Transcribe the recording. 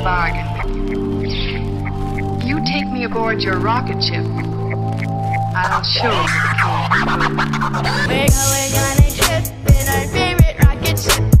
bargain. You take me aboard your rocket ship, I'll show you the king. We're going on a trip in our favorite rocket ship.